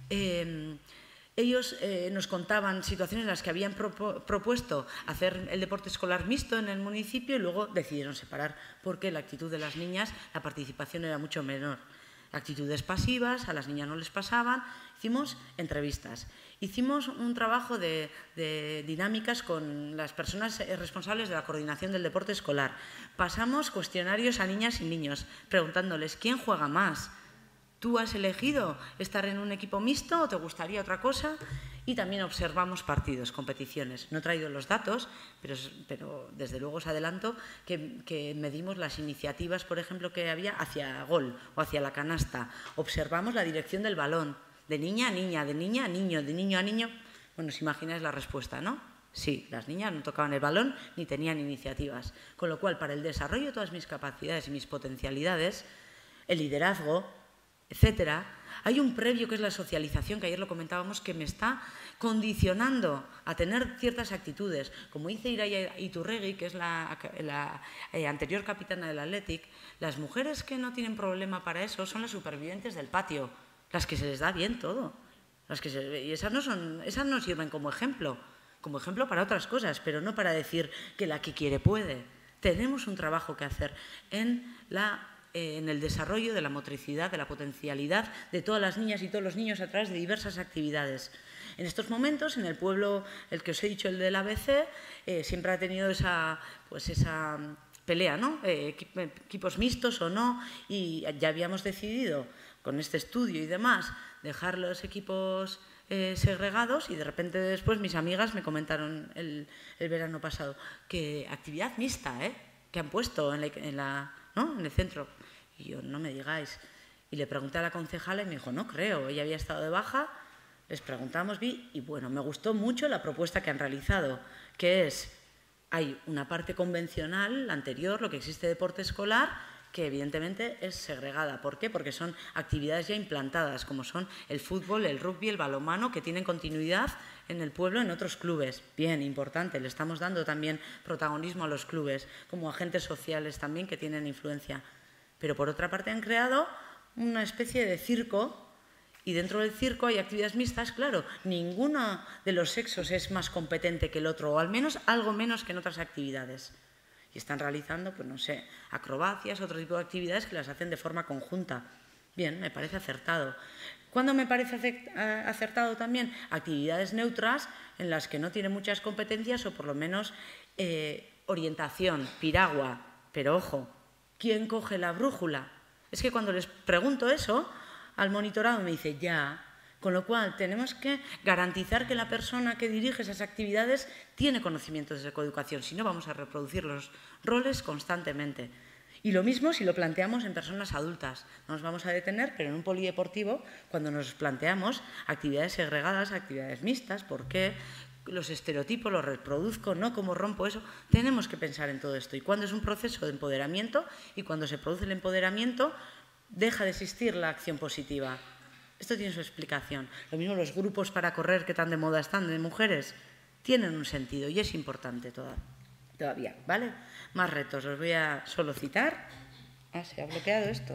Eh, ellos eh, nos contaban situaciones en las que habían propu propuesto hacer el deporte escolar mixto en el municipio y luego decidieron separar porque la actitud de las niñas, la participación era mucho menor. Actitudes pasivas, a las niñas no les pasaban. Hicimos entrevistas. Hicimos un trabajo de, de dinámicas con las personas responsables de la coordinación del deporte escolar. Pasamos cuestionarios a niñas y niños, preguntándoles ¿quién juega más? ¿Tú has elegido estar en un equipo mixto o te gustaría otra cosa? Y también observamos partidos, competiciones. No he traído los datos, pero, pero desde luego os adelanto que, que medimos las iniciativas, por ejemplo, que había hacia gol o hacia la canasta. Observamos la dirección del balón, de niña a niña, de niña a niño, de niño a niño. Bueno, os imagináis la respuesta, ¿no? Sí, las niñas no tocaban el balón ni tenían iniciativas. Con lo cual, para el desarrollo de todas mis capacidades y mis potencialidades, el liderazgo, etcétera, hay un previo que es la socialización, que ayer lo comentábamos, que me está condicionando a tener ciertas actitudes. Como dice Irai Iturregui, que es la, la eh, anterior capitana del Athletic, las mujeres que no tienen problema para eso son las supervivientes del patio, las que se les da bien todo. Las que se, y esas no, son, esas no sirven como ejemplo, como ejemplo para otras cosas, pero no para decir que la que quiere puede. Tenemos un trabajo que hacer en la en el desarrollo de la motricidad, de la potencialidad de todas las niñas y todos los niños a través de diversas actividades. En estos momentos, en el pueblo, el que os he dicho, el del A B C, eh, siempre ha tenido esa, pues esa pelea, ¿no? Eh, equipos mixtos o no, y ya habíamos decidido, con este estudio y demás, dejar los equipos eh, segregados y de repente después mis amigas me comentaron el, el verano pasado que actividad mixta, ¿eh? Que han puesto en la, en la ¿no? en el centro. Y yo, no me digáis. Y le pregunté a la concejala y me dijo, no creo, ella había estado de baja, les preguntamos, vi, y bueno, me gustó mucho la propuesta que han realizado, que es, hay una parte convencional, la anterior, lo que existe de deporte escolar, que evidentemente es segregada. ¿Por qué? Porque son actividades ya implantadas, como son el fútbol, el rugby, el balonmano, que tienen continuidad en el pueblo, en otros clubes. Bien, importante, le estamos dando también protagonismo a los clubes, como agentes sociales también que tienen influencia. Pero por otra parte han creado una especie de circo y dentro del circo hay actividades mixtas, claro, ninguno de los sexos es más competente que el otro, o al menos algo menos que en otras actividades. Y están realizando, pues no sé, acrobacias, otro tipo de actividades que las hacen de forma conjunta. Bien, me parece acertado. ¿Cuándo me parece acertado también? Actividades neutras en las que no tiene muchas competencias o por lo menos eh, orientación, piragua. Pero ojo, ¿quién coge la brújula? Es que cuando les pregunto eso al monitorado me dice ya. Con lo cual tenemos que garantizar que la persona que dirige esas actividades tiene conocimientos de coeducación, si no vamos a reproducir los roles constantemente. Y lo mismo si lo planteamos en personas adultas. No nos vamos a detener, pero en un polideportivo, cuando nos planteamos actividades segregadas, actividades mixtas, ¿por qué? Los estereotipos los reproduzco, ¿no? ¿Cómo rompo eso? Tenemos que pensar en todo esto. Y cuando es un proceso de empoderamiento y cuando se produce el empoderamiento, deja de existir la acción positiva. Esto tiene su explicación. Lo mismo los grupos para correr que tan de moda están de mujeres, tienen un sentido y es importante todavía, ¿vale? Más retos, os voy a solo citar. Ah, ¿se ha bloqueado esto?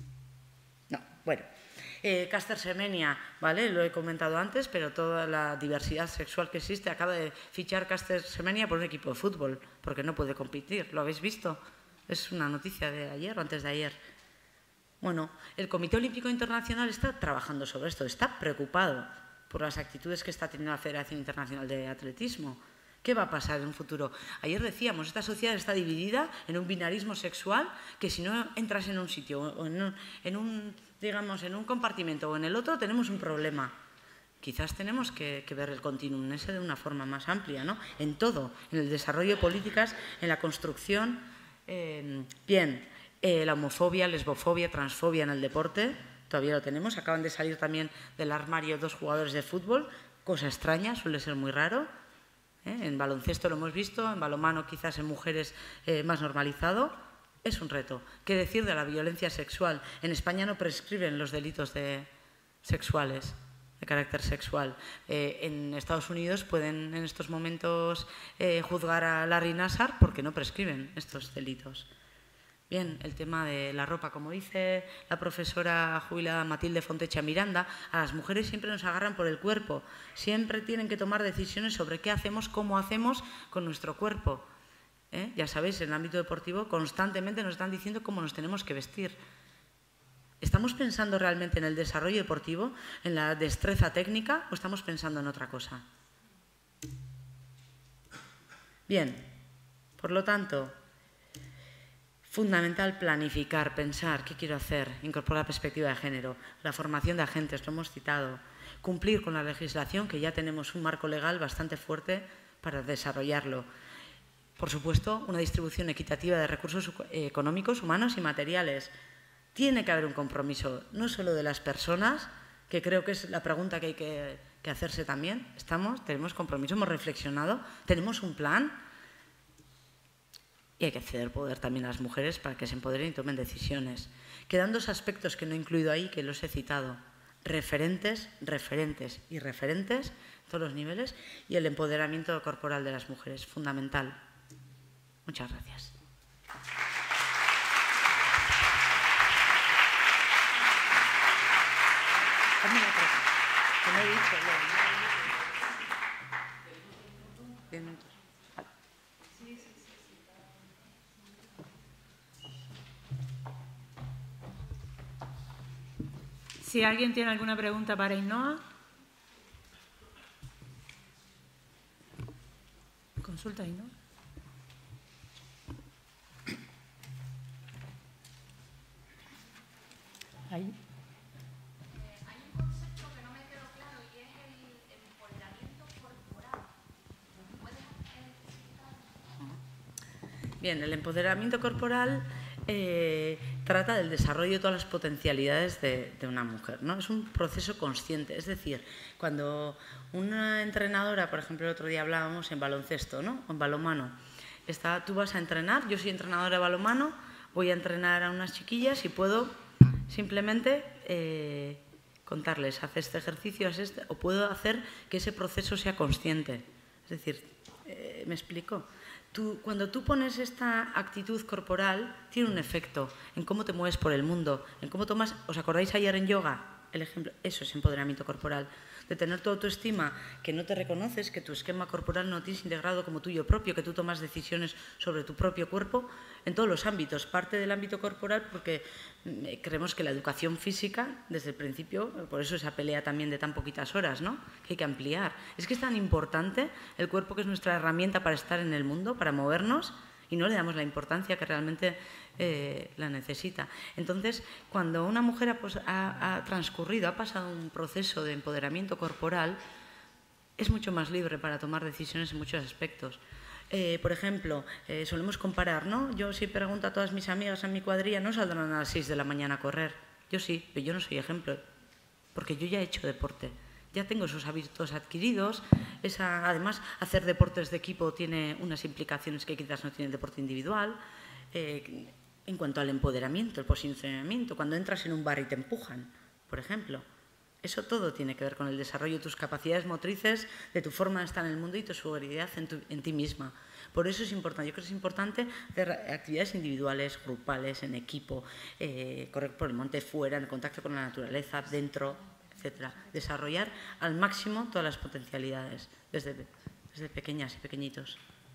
No, bueno. Eh, Caster Semenya, ¿vale? Lo he comentado antes, pero toda la diversidad sexual que existe, acaba de fichar Caster Semenya por un equipo de fútbol, porque no puede competir. ¿Lo habéis visto? Es una noticia de ayer o antes de ayer. Bueno, el Comité Olímpico Internacional está trabajando sobre esto, está preocupado por las actitudes que está teniendo la Federación Internacional de Atletismo. ¿Qué va a pasar en un futuro? Ayer decíamos, esta sociedad está dividida en un binarismo sexual que si no entras en un sitio o en un, en un, digamos, en un compartimento o en el otro, tenemos un problema. Quizás tenemos que, que ver el continuum ese de una forma más amplia, ¿no? En todo, en el desarrollo de políticas, en la construcción. Eh, bien. Eh, la homofobia, lesbofobia, transfobia en el deporte, todavía lo tenemos. Acaban de salir también del armario dos jugadores de fútbol, cosa extraña, suele ser muy raro. ¿eh? En baloncesto lo hemos visto, en balonmano quizás en mujeres eh, más normalizado. Es un reto. ¿Qué decir de la violencia sexual? En España no prescriben los delitos de... sexuales. de carácter sexual. Eh, en Estados Unidos pueden en estos momentos eh, juzgar a Larry Nassar porque no prescriben estos delitos. Bien, el tema de la ropa, como dice la profesora jubilada Matilde Fontecha Miranda, a las mujeres siempre nos agarran por el cuerpo, siempre tienen que tomar decisiones sobre qué hacemos, cómo hacemos con nuestro cuerpo. ¿Eh? Ya sabéis, en el ámbito deportivo constantemente nos están diciendo cómo nos tenemos que vestir. ¿Estamos pensando realmente en el desarrollo deportivo, en la destreza técnica o estamos pensando en otra cosa? Bien, por lo tanto, fundamental planificar, pensar qué quiero hacer, incorporar la perspectiva de género, la formación de agentes, lo hemos citado, cumplir con la legislación, que ya tenemos un marco legal bastante fuerte para desarrollarlo. Por supuesto, una distribución equitativa de recursos económicos, humanos y materiales. Tiene que haber un compromiso, no solo de las personas, que creo que es la pregunta que hay que, que hacerse también. Estamos, tenemos compromiso, hemos reflexionado, tenemos un plan. Y hay que ceder poder también a las mujeres para que se empoderen y tomen decisiones. Quedan dos aspectos que no he incluido ahí, que los he citado. Referentes, referentes y referentes, en todos los niveles, y el empoderamiento corporal de las mujeres, fundamental. Muchas gracias. Que no he dicho yo. Diez minutos. Si alguien tiene alguna pregunta para Ainhoa, consulta Ainhoa. Ahí. Eh, hay un concepto que no me quedó claro y es el empoderamiento corporal. ¿Puedes explicar? Bien, el empoderamiento corporal eh, trata del desarrollo de todas las potencialidades de, de una mujer, ¿no? Es un proceso consciente, es decir, cuando una entrenadora, por ejemplo, el otro día hablábamos en baloncesto, ¿no? O en balonmano, está, tú vas a entrenar, yo soy entrenadora de balonmano, voy a entrenar a unas chiquillas y puedo simplemente eh, contarles, haz este ejercicio, haz este, o puedo hacer que ese proceso sea consciente. Es decir, eh, ¿me explico? Tú, cuando tú pones esta actitud corporal, tiene un efecto en cómo te mueves por el mundo, en cómo tomas... ¿Os acordáis ayer en yoga? El ejemplo, eso es empoderamiento corporal. De tener tu autoestima, que no te reconoces, que tu esquema corporal no tienes integrado como tuyo propio, que tú tomas decisiones sobre tu propio cuerpo en todos los ámbitos. Parte del ámbito corporal porque creemos que la educación física, desde el principio, por eso esa pelea también de tan poquitas horas, ¿no? Que hay que ampliar. Es que es tan importante el cuerpo, que es nuestra herramienta para estar en el mundo, para movernos, y no le damos la importancia que realmente eh, la necesita. Entonces, cuando una mujer ha, pues, ha, ha transcurrido, ha pasado un proceso de empoderamiento corporal, es mucho más libre para tomar decisiones en muchos aspectos. Eh, por ejemplo, eh, solemos comparar, ¿no? Yo si pregunto a todas mis amigas en mi cuadrilla, no saldrán a las seis de la mañana a correr. Yo sí, pero yo no soy ejemplo, porque yo ya he hecho deporte. Ya tengo esos hábitos adquiridos. Esa, además, hacer deportes de equipo tiene unas implicaciones que quizás no tiene el deporte individual. Eh, en cuanto al empoderamiento, el posicionamiento, cuando entras en un bar y te empujan, por ejemplo, eso todo tiene que ver con el desarrollo de tus capacidades motrices, de tu forma de estar en el mundo y tu seguridad en, tu, en ti misma. Por eso es importante, yo creo que es importante hacer actividades individuales, grupales, en equipo, eh, correr por el monte fuera, en contacto con la naturaleza, dentro, etcétera. Desarrollar al máximo todas las potencialidades, desde, desde pequeñas y pequeñitos.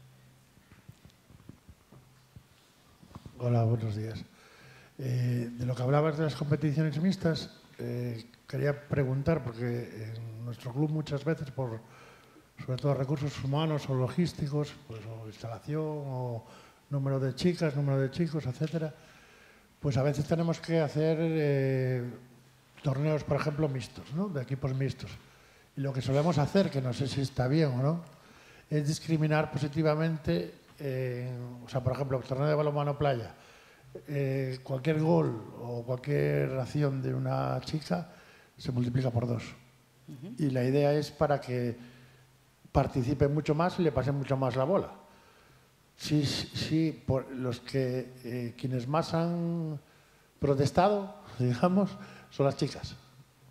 Hola, buenos días. Eh, de lo que hablabas de las competiciones mixtas, eh, quería preguntar, porque en nuestro club muchas veces, por sobre todo recursos humanos o logísticos, pues, o instalación, o número de chicas, número de chicos, etcétera, pues a veces tenemos que hacer eh, torneos, por ejemplo, mixtos, ¿no? De equipos mixtos. Y lo que solemos hacer, que no sé si está bien o no, es discriminar positivamente, eh, o sea, por ejemplo, el torneo de balonmano playa, eh, cualquier gol o cualquier acción de una chica se multiplica por dos. Uh-huh. Y la idea es para que participen mucho más y le pasen mucho más la bola. Sí, sí, por los que eh, quienes más han protestado, digamos, son las chicas.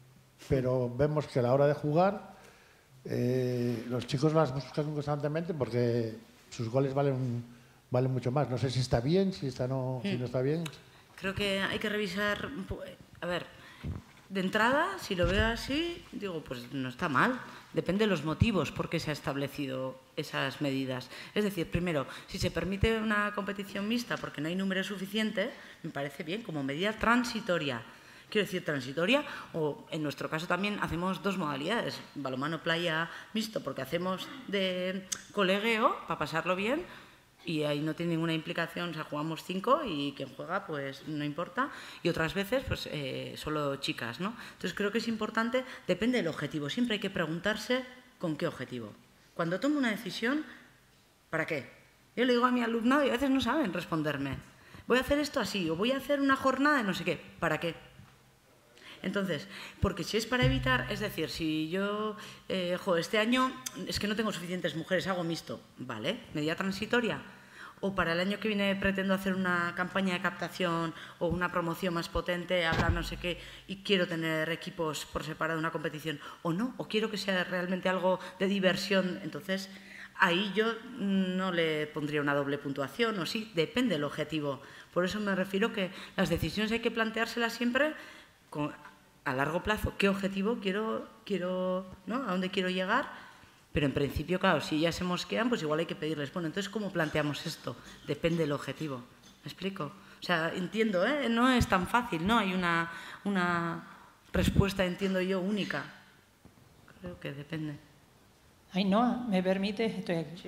pero vemos que a la hora de jugar eh, los chicos las buscan constantemente porque sus goles valen, valen mucho más. No sé si está bien, si, está no, si no está bien. Creo que hay que revisar... A ver, de entrada, si lo veo así, digo, pues no está mal. Depende de los motivos por qué se ha establecido esas medidas. Es decir, primero, si se permite una competición mixta porque no hay número suficiente, me parece bien, como medida transitoria. Quiero decir, transitoria, o en nuestro caso también hacemos dos modalidades, balonmano playa mixto, porque hacemos de colegueo para pasarlo bien y ahí no tiene ninguna implicación, o sea, jugamos cinco y quien juega pues no importa, y otras veces pues eh, solo chicas, ¿no? Entonces creo que es importante, depende del objetivo, siempre hay que preguntarse con qué objetivo. Cuando tomo una decisión, ¿para qué? Yo le digo a mi alumnado y a veces no saben responderme, voy a hacer esto así, o voy a hacer una jornada de no sé qué, ¿para qué? Entonces, porque si es para evitar, es decir, si yo, eh, jo, este año es que no tengo suficientes mujeres, hago mixto, ¿vale? Medida transitoria. O para el año que viene pretendo hacer una campaña de captación o una promoción más potente, hablar no sé qué, y quiero tener equipos por separado de una competición, o no, o quiero que sea realmente algo de diversión, entonces ahí yo no le pondría una doble puntuación, o sí, depende del objetivo. Por eso me refiero que las decisiones hay que planteárselas siempre con, a largo plazo, qué objetivo quiero, quiero, ¿no? A dónde quiero llegar, pero en principio, claro, si ya se mosquean, pues igual hay que pedirles, bueno, entonces, ¿cómo planteamos esto? Depende del objetivo. ¿Me explico? O sea, entiendo, ¿eh? No es tan fácil, no hay una, una respuesta, entiendo yo, única. Creo que depende. Ainhoa, ¿me permite? Estoy aquí.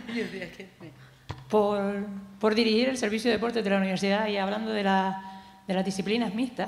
por, por dirigir el servicio de deportes de la universidad y hablando de, la, de las disciplinas mixtas,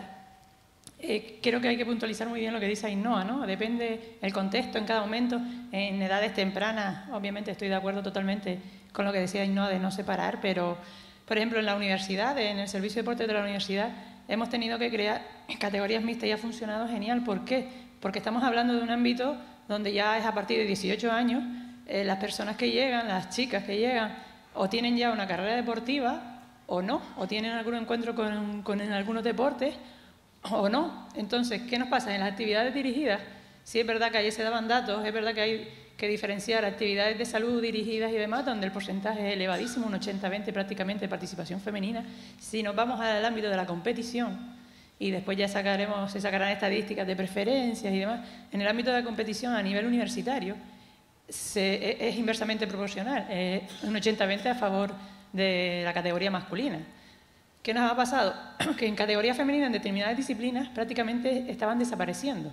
Eh, creo que hay que puntualizar muy bien lo que dice Ainhoa, ¿no? Depende el contexto en cada momento. En edades tempranas, obviamente estoy de acuerdo totalmente con lo que decía Ainhoa de no separar, pero, por ejemplo, en la universidad, en el servicio de deportes de la universidad, hemos tenido que crear categorías mixtas y ha funcionado genial. ¿Por qué? Porque estamos hablando de un ámbito donde ya es a partir de dieciocho años, eh, las personas que llegan, las chicas que llegan, o tienen ya una carrera deportiva o no, o tienen algún encuentro con, con en algunos deportes, o no. Entonces, ¿qué nos pasa? En las actividades dirigidas, sí es verdad que ahí se daban datos, es verdad que hay que diferenciar actividades de salud dirigidas y demás, donde el porcentaje es elevadísimo, un ochenta veinte prácticamente de participación femenina. Si nos vamos al ámbito de la competición, y después ya sacaremos, se sacarán estadísticas de preferencias y demás, en el ámbito de la competición a nivel universitario se, es inversamente proporcional, es un ochenta veinte a favor de la categoría masculina. ¿Qué nos ha pasado? Que en categoría femenina, en determinadas disciplinas, prácticamente estaban desapareciendo.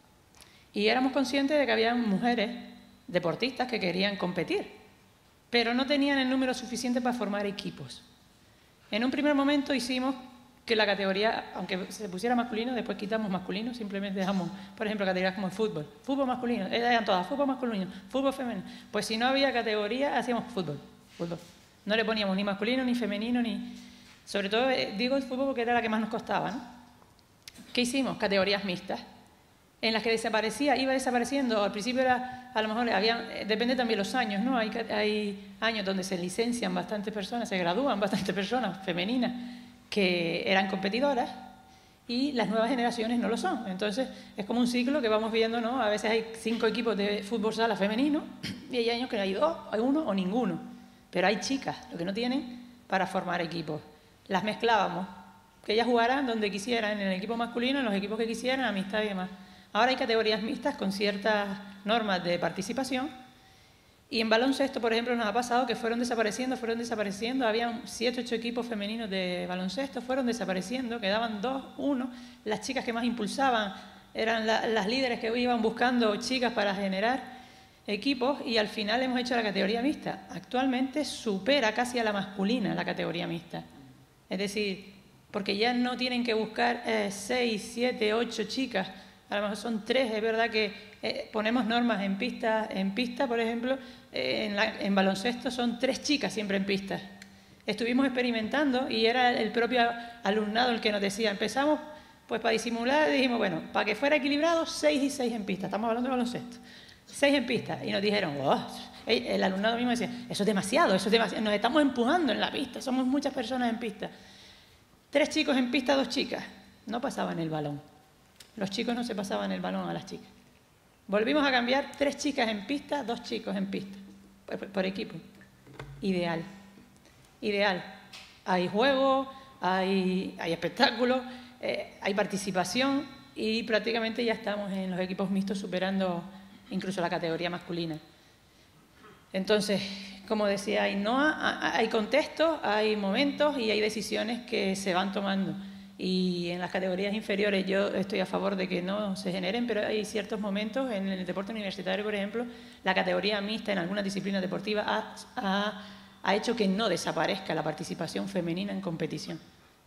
Y éramos conscientes de que había mujeres deportistas que querían competir, pero no tenían el número suficiente para formar equipos. En un primer momento hicimos que la categoría, aunque se pusiera masculino, después quitamos masculino, simplemente dejamos, por ejemplo, categorías como el fútbol. Fútbol masculino, eran todas, fútbol masculino, fútbol femenino. Pues si no había categoría, hacíamos fútbol, fútbol. No le poníamos ni masculino, ni femenino, ni... Sobre todo, eh, digo el fútbol porque era la que más nos costaba, ¿no? ¿Qué hicimos? Categorías mixtas, en las que desaparecía, iba desapareciendo. Al principio era, a lo mejor, había, depende también los años, ¿no? Hay, hay años donde se licencian bastantes personas, se gradúan bastantes personas femeninas que eran competidoras y las nuevas generaciones no lo son. Entonces, es como un ciclo que vamos viendo, ¿no? A veces hay cinco equipos de fútbol sala femenino y hay años que hay dos, hay uno o ninguno. Pero hay chicas, lo que no tienen, para formar equipos. Las mezclábamos, que ellas jugaran donde quisieran, en el equipo masculino, en los equipos que quisieran, amistad y demás. Ahora hay categorías mixtas con ciertas normas de participación y en baloncesto, por ejemplo, nos ha pasado que fueron desapareciendo, fueron desapareciendo, había siete, ocho equipos femeninos de baloncesto, fueron desapareciendo, quedaban dos, uno. Las chicas que más impulsaban eran la, las líderes que iban buscando chicas para generar equipos y al final hemos hecho la categoría mixta. Actualmente supera casi a la masculina la categoría mixta. Es decir, porque ya no tienen que buscar eh, seis, siete, ocho chicas, a lo mejor son tres. Es verdad que eh, ponemos normas en pista, en pista por ejemplo, eh, en, la, en baloncesto son tres chicas siempre en pista. Estuvimos experimentando y era el propio alumnado el que nos decía, empezamos pues para disimular, dijimos, bueno, para que fuera equilibrado, seis y seis en pista, estamos hablando de baloncesto, seis en pista, y nos dijeron, wow, el alumnado mismo decía, eso es demasiado, eso es demasiado, nos estamos empujando en la pista, somos muchas personas en pista. Tres chicos en pista, dos chicas, no pasaban el balón. Los chicos no se pasaban el balón a las chicas. Volvimos a cambiar tres chicas en pista, dos chicos en pista, por, por equipo. Ideal, ideal. Hay juego, hay, hay espectáculo, eh, hay participación y prácticamente ya estamos en los equipos mixtos superando incluso la categoría masculina. Entonces, como decía Ainhoa, hay contextos, hay momentos y hay decisiones que se van tomando. Y en las categorías inferiores yo estoy a favor de que no se generen, pero hay ciertos momentos, en el deporte universitario, por ejemplo, la categoría mixta en algunas disciplinas deportivas ha, ha, ha hecho que no desaparezca la participación femenina en competición.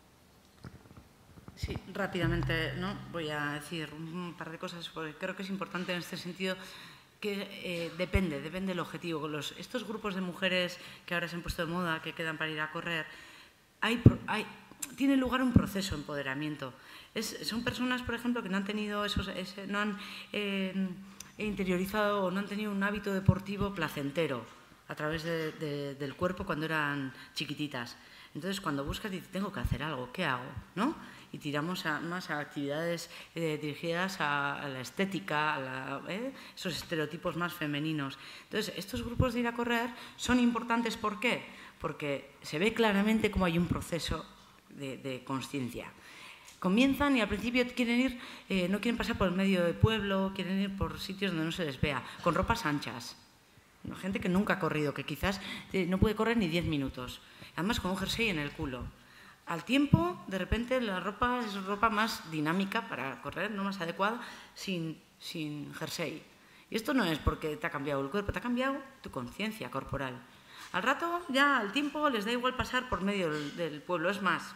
Sí, rápidamente, ¿no? Voy a decir un par de cosas, porque creo que es importante en este sentido que eh, depende, depende del objetivo. Los, estos grupos de mujeres que ahora se han puesto de moda, que quedan para ir a correr, hay, hay, tiene lugar un proceso de empoderamiento. Es, son personas, por ejemplo, que no han tenido esos, ese, no han eh, interiorizado o no han tenido un hábito deportivo placentero a través de, de, del cuerpo cuando eran chiquititas. Entonces, cuando buscas, dices, tengo que hacer algo, ¿qué hago? ¿No? Y tiramos a, más a actividades eh, dirigidas a, a la estética, a la, eh, esos estereotipos más femeninos. Entonces, estos grupos de ir a correr son importantes, ¿por qué? Porque se ve claramente cómo hay un proceso de, de consciencia. Comienzan y al principio quieren ir, eh, no quieren pasar por el medio del pueblo, quieren ir por sitios donde no se les vea, con ropas anchas. Gente que nunca ha corrido, que quizás eh, no puede correr ni diez minutos. Además, con un jersey en el culo. Al tiempo, de repente, la ropa es ropa más dinámica para correr, no más adecuada, sin, sin jersey. Y esto no es porque te ha cambiado el cuerpo, te ha cambiado tu conciencia corporal. Al rato, ya al tiempo, les da igual pasar por medio del, del pueblo. Es más,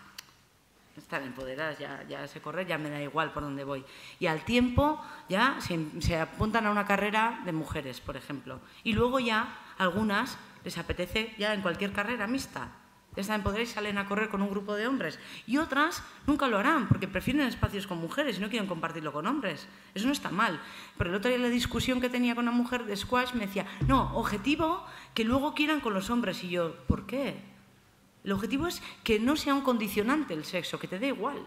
están empoderadas, ya, ya sé correr, ya me da igual por dónde voy. Y al tiempo, ya se, se apuntan a una carrera de mujeres, por ejemplo. Y luego ya, algunas les apetece ya en cualquier carrera mixta. Están empoderadas y salen a correr con un grupo de hombres. Y otras nunca lo harán porque prefieren espacios con mujeres y no quieren compartirlo con hombres. Eso no está mal. Pero el otro día, la discusión que tenía con una mujer de squash, me decía, no, objetivo, que luego quieran con los hombres. Y yo, ¿por qué? El objetivo es que no sea un condicionante el sexo, que te dé igual.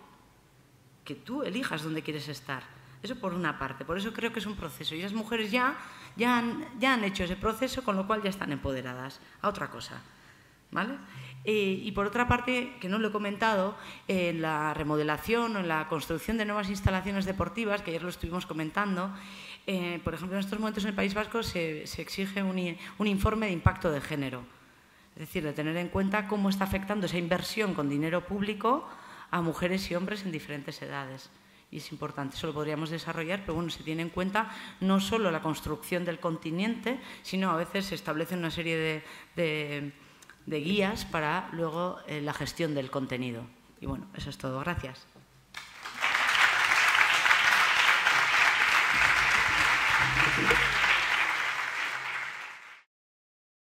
Que tú elijas dónde quieres estar. Eso por una parte. Por eso creo que es un proceso. Y las mujeres ya, ya, han, ya han hecho ese proceso, con lo cual ya están empoderadas. A otra cosa. ¿Vale? Eh, y por otra parte, que no lo he comentado, en eh, la remodelación o en la construcción de nuevas instalaciones deportivas, que ayer lo estuvimos comentando, eh, por ejemplo, en estos momentos en el País Vasco se, se exige un, un informe de impacto de género. Es decir, de tener en cuenta cómo está afectando esa inversión con dinero público a mujeres y hombres en diferentes edades. Y es importante, eso lo podríamos desarrollar, pero bueno, se tiene en cuenta no solo la construcción del continente, sino a veces se establece una serie de... de de guías para luego eh, la gestión del contenido. Y bueno, eso es todo. Gracias. Thank you.